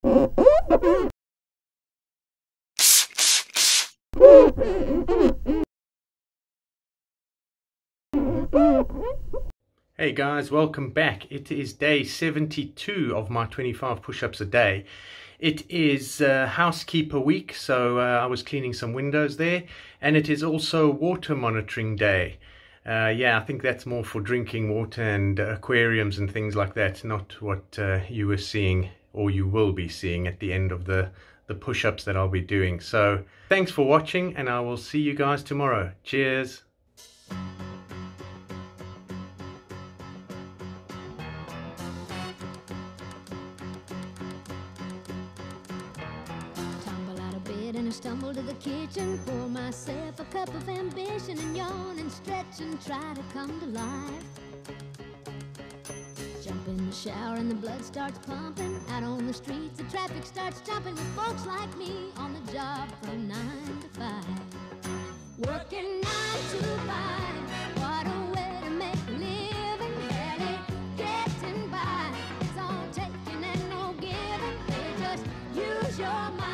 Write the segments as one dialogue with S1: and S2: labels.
S1: Hey guys, welcome back. It is day 72 of my 25 push-ups a day. It is housekeeper week, so I was cleaning some windows there, and it is also water monitoring day. Yeah, I think that's more for drinking water and aquariums and things like that, not what you were seeing or you will be seeing at the end of the push-ups that I'll be doing. So thanks for watching, and I will see you guys tomorrow. Cheers.
S2: And I stumble to the kitchen, pour myself a cup of ambition, and yawn and stretch and try to come to life. Jump in the shower and the blood starts pumping. Out on the streets the traffic starts jumping, with folks like me on the job from 9 to 5. Working 9 to 5, what a way to make a living. Barely getting by, it's all taking and no giving. They just use your mind.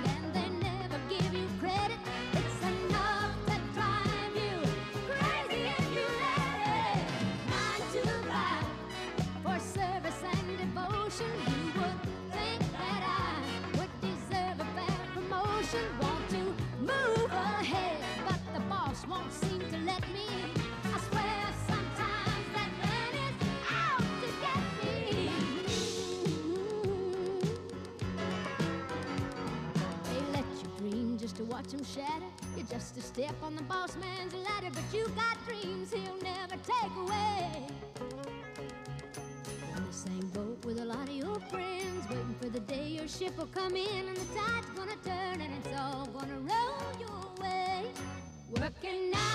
S2: You would think that I would deserve a fair promotion. Want to move ahead, but the boss won't seem to let me. I swear sometimes that man is out to get me. They let you dream just to watch him shatter. You're just a step on the boss man's ladder, but you got dreams he'll never take away. Same boat with a lot of your friends, waiting for the day your ship will come in, and the tide's gonna turn and it's all gonna roll your way. Working now.